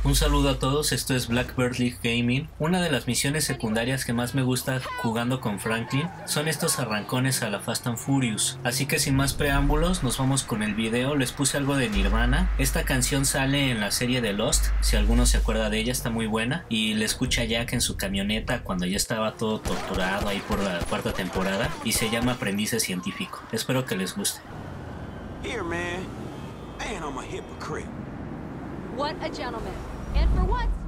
Un saludo a todos, esto es Blackbird League Gaming. Una de las misiones secundarias que más me gusta jugando con Franklin son estos arrancones a la Fast and Furious. Así que sin más preámbulos, nos vamos con el video. Les puse algo de Nirvana. Esta canción sale en la serie de Lost, si alguno se acuerda de ella, está muy buena. Y le escucha Jack en su camioneta cuando ya estaba todo torturado ahí por la cuarta temporada. Y se llama Aprendiz Científico. Espero que les guste. Here, man. Man, I'm a hypocrite. What a gentleman. And for once,